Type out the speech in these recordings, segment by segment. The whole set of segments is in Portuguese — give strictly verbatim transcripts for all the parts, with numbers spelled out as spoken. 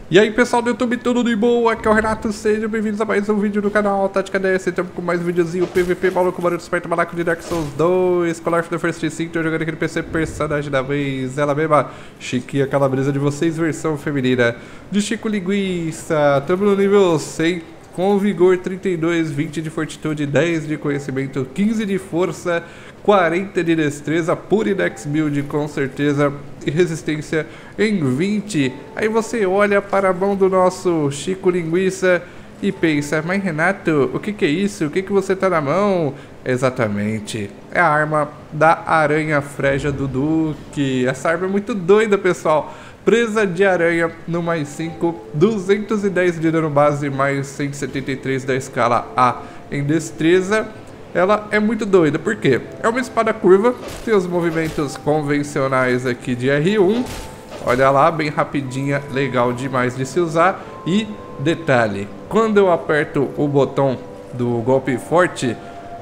E aí pessoal do YouTube, tudo de boa? Aqui é o Renato, sejam bem-vindos a mais um vídeo do canal Tática D S. Estamos com mais um videozinho P V P, maluco, barulho esperto, malaco de Dark Souls dois, Call of the First cinco, tô jogando aqui no P C, personagem da vez, ela mesma, Chiquinha Calabresa de vocês, versão feminina, de Chico Linguiça. Estamos no nível cem, com vigor trinta e dois, vinte de fortitude, dez de conhecimento, quinze de força, quarenta de destreza, pura Dex Build com certeza, e resistência em vinte. Aí você olha para a mão do nosso Chico Linguiça e pensa, mas Renato, o que que é isso? O que que você tá na mão? Exatamente, é a arma da Aranha Freja do Duque. Essa arma é muito doida, pessoal. Presa de aranha no mais cinco, duzentos e dez de dano base, mais cento e setenta e três da escala A em destreza. Ela é muito doida, por quê? É uma espada curva, tem os movimentos convencionais aqui de R um. Olha lá, bem rapidinha, legal demais de se usar. E detalhe, quando eu aperto o botão do golpe forte,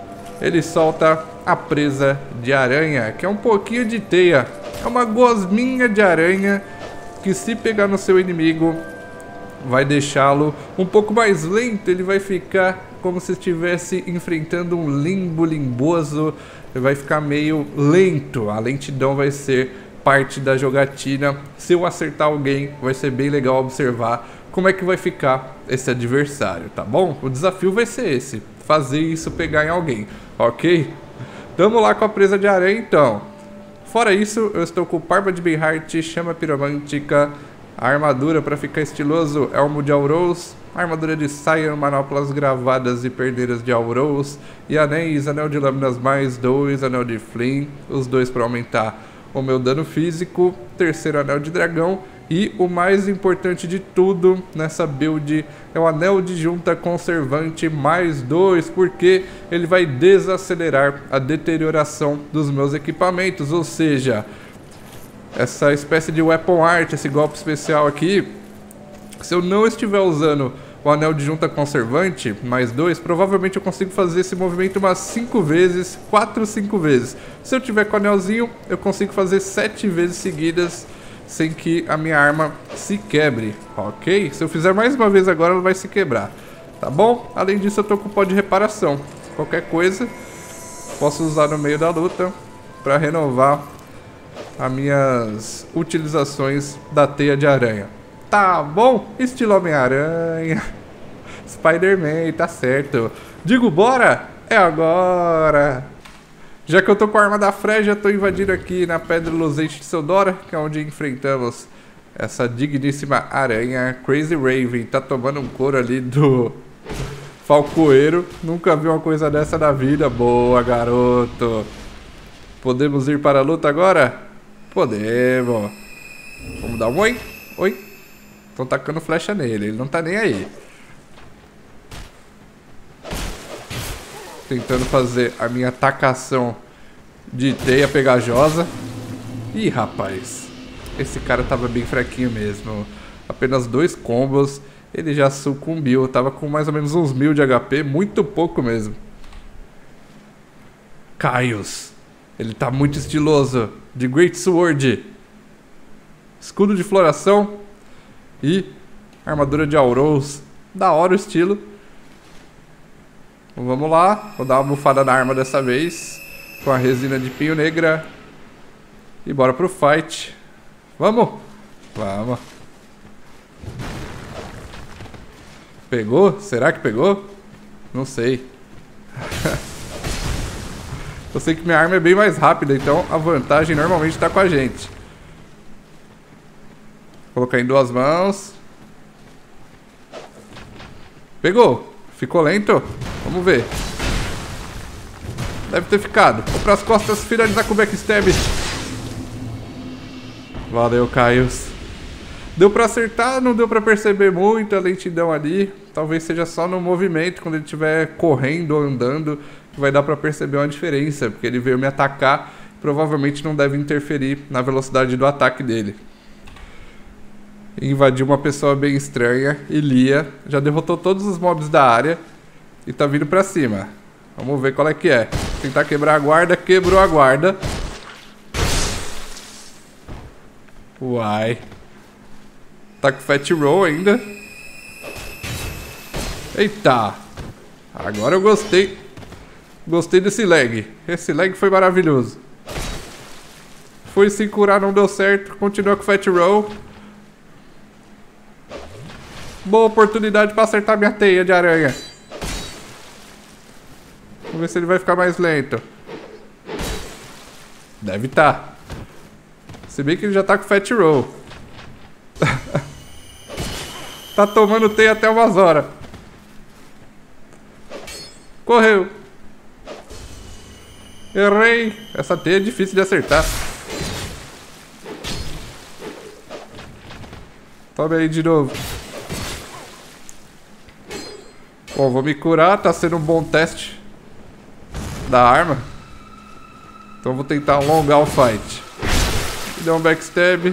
ele solta a presa de aranha, que é um pouquinho de teia. É uma gosminha de aranha que, se pegar no seu inimigo, vai deixá-lo um pouco mais lento. Ele vai ficar como se estivesse enfrentando um limbo limboso. Ele vai ficar meio lento. A lentidão vai ser parte da jogatina. Se eu acertar alguém, vai ser bem legal observar como é que vai ficar esse adversário, tá bom? O desafio vai ser esse, fazer isso pegar em alguém, ok? Tamo lá com a presa de aranha, então. Fora isso, eu estou com Parma de Beheart, Chama Piromântica, a armadura para ficar estiloso, Elmo de Auros, armadura de Cyan, manoplas gravadas e perneiras de Auros, e anéis, anel de lâminas mais dois, anel de Flame, os dois para aumentar o meu dano físico, terceiro anel de dragão, e o mais importante de tudo nessa build é o anel de junta conservante mais dois, porque ele vai desacelerar a deterioração dos meus equipamentos, ou seja, essa espécie de weapon art, esse golpe especial aqui, se eu não estiver usando o anel de junta conservante mais dois, provavelmente eu consigo fazer esse movimento umas cinco vezes, quatro, cinco vezes. Se eu tiver com o anelzinho, eu consigo fazer sete vezes seguidas sem que a minha arma se quebre, ok? Se eu fizer mais uma vez agora, ela vai se quebrar, tá bom? Além disso, eu tô com o pó de reparação. Qualquer coisa, posso usar no meio da luta para renovar as minhas utilizações da teia de aranha. Tá bom? Estilo Homem-Aranha, Spider-Man, tá certo. Digo, bora? É agora! Já que eu tô com a arma da Freja, tô invadindo aqui na Pedra Luzente de Seudora, que é onde enfrentamos essa digníssima aranha. Crazy Raven tá tomando um couro ali do Falcoeiro. Nunca vi uma coisa dessa na vida. Boa, garoto. Podemos ir para a luta agora? Podemos. Vamos dar um oi? Oi? Estão tacando flecha nele, ele não tá nem aí. Tentando fazer a minha tacação de teia pegajosa. Ih, rapaz, esse cara tava bem fraquinho mesmo. Apenas dois combos, ele já sucumbiu. Tava com mais ou menos uns mil de H P, muito pouco mesmo. Caios, ele tá muito estiloso. De Great Sword, escudo de floração e armadura de Auros. Da hora o estilo. Vamos lá, vou dar uma bufada na arma dessa vez, com a resina de pinho negra. E bora pro fight. Vamos? Vamos. Pegou? Será que pegou? Não sei. Eu sei que minha arma é bem mais rápida, então a vantagem normalmente está com a gente. Vou colocar em duas mãos. Pegou? Ficou lento? Vamos ver. Deve ter ficado. Vou pras costas finalizar com o backstab. Valeu, Caios. Deu pra acertar, não deu pra perceber muito a lentidão ali. Talvez seja só no movimento, quando ele estiver correndo ou andando, que vai dar pra perceber uma diferença. Porque ele veio me atacar, provavelmente não deve interferir na velocidade do ataque dele. Invadiu uma pessoa bem estranha, Ilia. Já derrotou todos os mobs da área e tá vindo pra cima. Vamos ver qual é que é. Tentar quebrar a guarda, quebrou a guarda. Uai. Tá com Fat Roll ainda. Eita. Agora eu gostei. Gostei desse lag. Esse lag foi maravilhoso. Foi se curar, não deu certo. Continua com Fat Roll. Boa oportunidade pra acertar minha teia de aranha. Vamos ver se ele vai ficar mais lento. Deve tá. Se bem que ele já tá com Fat Roll. Tá tomando teia até umas horas. Correu. Errei. Essa teia é difícil de acertar. Toma aí de novo. Bom, vou me curar. Tá sendo um bom teste da arma. Então vou tentar alongar o fight. Deu um backstab.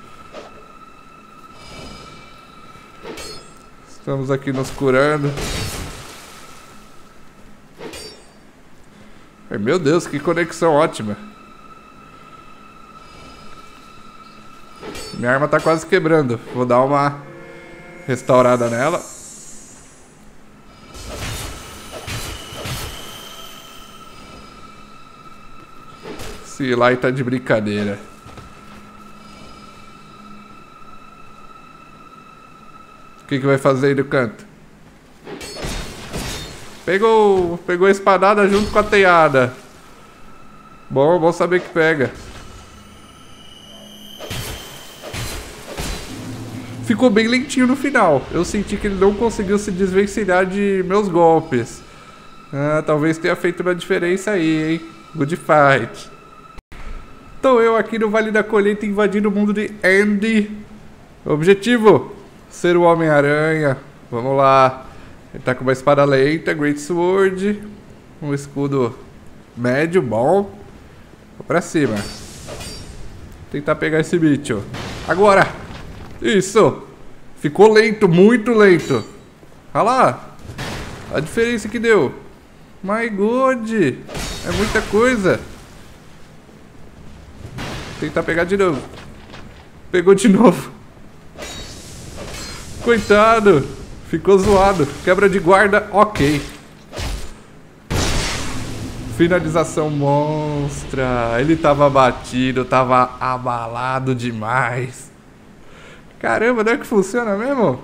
Estamos aqui nos curando. Ai, meu Deus, que conexão ótima. Minha arma tá quase quebrando. Vou dar uma restaurada nela. Esse Eli tá de brincadeira. O que que vai fazer aí do canto? Pegou, pegou a espadada junto com a teiada. Bom, bom saber que pega. Ficou bem lentinho no final. Eu senti que ele não conseguiu se desvencilhar de meus golpes. Ah, talvez tenha feito uma diferença aí, hein? Good fight. Tô eu aqui no Vale da Colheita invadindo o mundo de Andy. Objetivo: ser o Homem-Aranha. Vamos lá. Ele tá com uma espada lenta, Great Sword. Um escudo médio, bom. Vou pra cima. Tentar pegar esse bicho. Agora! Isso! Ficou lento, muito lento. Olha lá. A diferença que deu. My God! É muita coisa. Tentar pegar de novo. Pegou de novo. Coitado. Ficou zoado. Quebra de guarda, ok. Finalização monstra. Ele tava batido, tava abalado demais. Caramba, não é que funciona mesmo?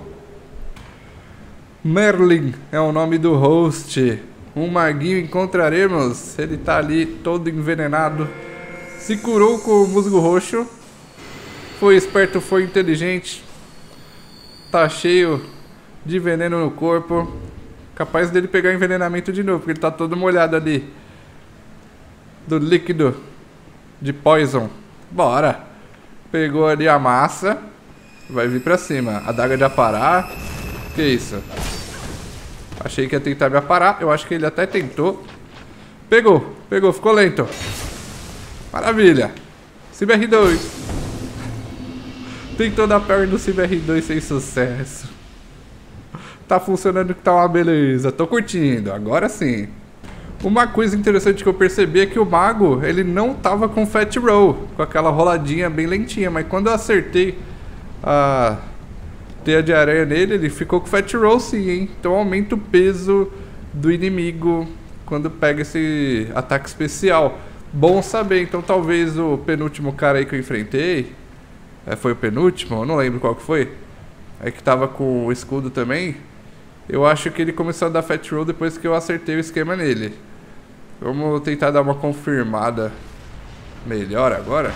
Merlin é o nome do host. Um maguinho encontraremos. Ele tá ali todo envenenado. Se curou com o musgo roxo. Foi esperto, foi inteligente. Tá cheio de veneno no corpo. Capaz dele pegar envenenamento de novo, porque ele tá todo molhado ali. Do líquido de poison. Bora. Pegou ali a massa. Vai vir pra cima. A daga de aparar. Que isso? Achei que ia tentar me aparar. Eu acho que ele até tentou. Pegou. Pegou. Ficou lento. Maravilha. Cyber R dois. Tentou dar power no Cyber R dois sem sucesso. Tá funcionando que tá uma beleza. Tô curtindo. Agora sim. Uma coisa interessante que eu percebi é que o mago, ele não tava com Fat Roll. Com aquela roladinha bem lentinha. Mas quando eu acertei a teia de aranha nele, ele ficou com Fat Roll sim, hein? Então aumenta o peso do inimigo quando pega esse ataque especial. Bom saber. Então talvez o penúltimo cara aí que eu enfrentei, é, foi o penúltimo, eu não lembro qual que foi, é que tava com o escudo também. Eu acho que ele começou a dar Fat Roll depois que eu acertei o esquema nele. Vamos tentar dar uma confirmada melhor agora.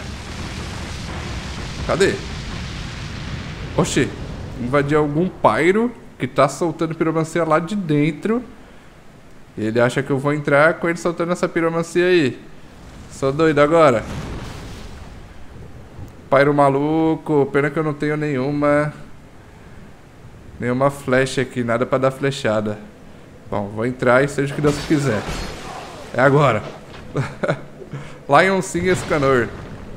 Cadê? Oxi, invadi algum pyro que tá soltando piromancia lá de dentro. E ele acha que eu vou entrar com ele soltando essa piromancia aí. Sou doido agora. Pyro maluco. Pena que eu não tenho nenhuma Nenhuma flecha aqui. Nada pra dar flechada. Bom, vou entrar e seja o que Deus quiser. É agora. Lion Sim Escanor.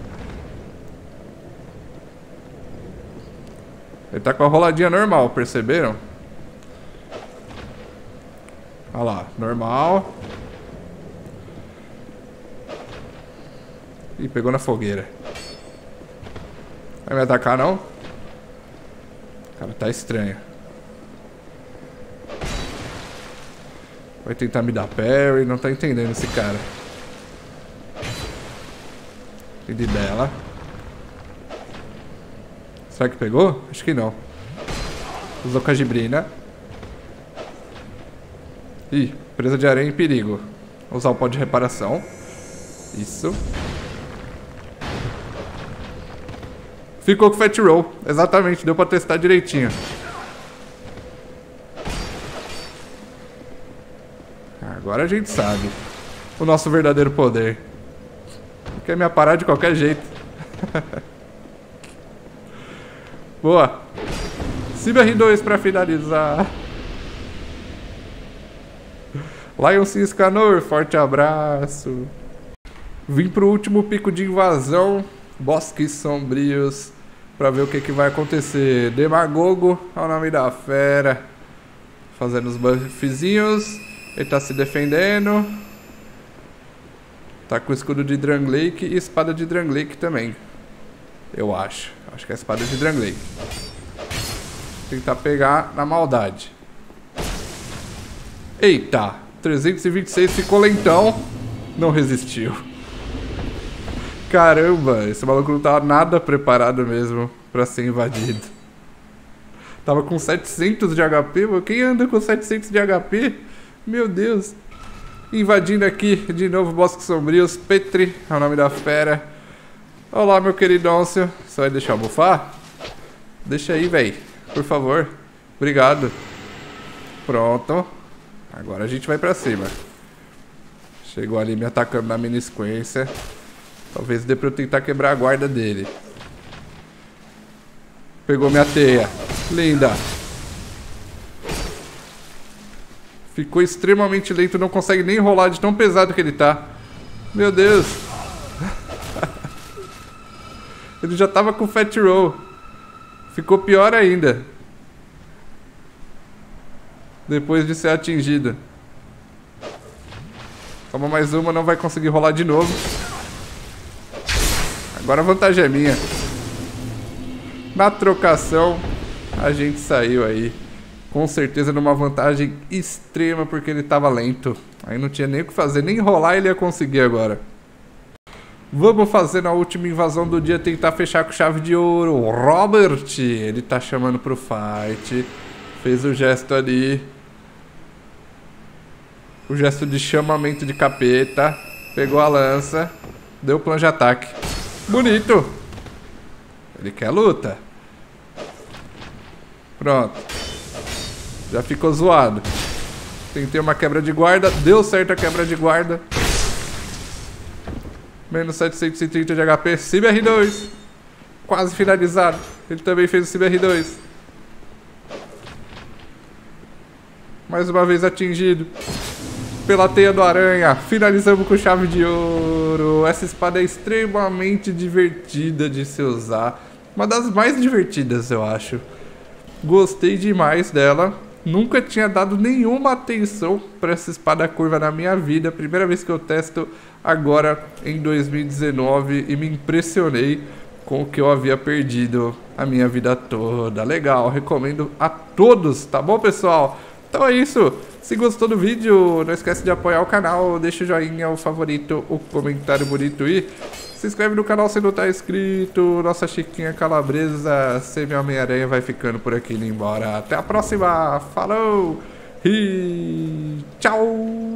Ele tá com a roladinha normal, perceberam? Olha lá, normal. Ih, pegou na fogueira. Vai me atacar não? Cara, tá estranho. Vai tentar me dar parry, não tá entendendo esse cara. Entendi dela. Será que pegou? Acho que não. Usou com a gibrina. Ih, presa de aranha em perigo. Vou usar o pó de reparação. Isso. Ficou com o Fat Roll. Exatamente, deu pra testar direitinho. Agora a gente sabe o nosso verdadeiro poder. Quer me aparar de qualquer jeito. Boa. Cib R dois pra finalizar. Lion Sim Escanor, forte abraço. Vim pro último pico de invasão, Bosques Sombrios, pra ver o que, que vai acontecer. Demagogo é o nome da fera. Fazendo os buffzinhos. Ele tá se defendendo. Tá com o escudo de Drangleic e espada de Drangleic também. Eu acho. Acho que é a espada de Drangleic. Tentar pegar na maldade. Eita! trezentos e vinte e seis ficou lentão. Não resistiu. Caramba, esse maluco não tava nada preparado mesmo pra ser invadido. Tava com setecentos de H P, mano. Quem anda com setecentos de H P? Meu Deus. Invadindo aqui de novo Bosques Sombrios. Petri é o nome da fera. Olá, meu queridôncio. Você vai deixar eu bufar? Deixa aí, velho. Por favor. Obrigado. Pronto. Agora a gente vai pra cima. Chegou ali me atacando na mini sequência. Talvez dê pra eu tentar quebrar a guarda dele. Pegou minha teia. Linda. Ficou extremamente lento. Não consegue nem rolar de tão pesado que ele tá. Meu Deus. Ele já tava com Fat Roll. Ficou pior ainda. Depois de ser atingido. Toma mais uma, não vai conseguir rolar de novo. Agora a vantagem é minha. Na trocação, a gente saiu aí. Com certeza numa vantagem extrema, porque ele tava lento. Aí não tinha nem o que fazer, nem rolar ele ia conseguir agora. Vamos fazer na última invasão do dia, tentar fechar com chave de ouro. Robert, ele tá chamando pro fight. Fez o gesto ali. O gesto de chamamento de capeta. Pegou a lança. Deu plano de ataque. Bonito. Ele quer luta. Pronto. Já ficou zoado. Tentei uma quebra de guarda. Deu certo a quebra de guarda. Menos setecentos e trinta de H P. Cib R dois. Quase finalizado. Ele também fez o Cib R dois. Mais uma vez atingido. Pela teia do aranha. Finalizamos com chave de ouro. Essa espada é extremamente divertida de se usar. Uma das mais divertidas, eu acho. Gostei demais dela. Nunca tinha dado nenhuma atenção para essa espada curva na minha vida. Primeira vez que eu testo agora em dois mil e dezenove. E me impressionei com o que eu havia perdido a minha vida toda. Legal, recomendo a todos, tá bom, pessoal? Então é isso. Se gostou do vídeo, não esquece de apoiar o canal. Deixa o joinha, o favorito, o comentário bonito e se inscreve no canal se não tá inscrito. Nossa Chiquinha Calabresa, Semi-Homem-Aranha vai ficando por aqui indo embora. Até a próxima. Falou e tchau.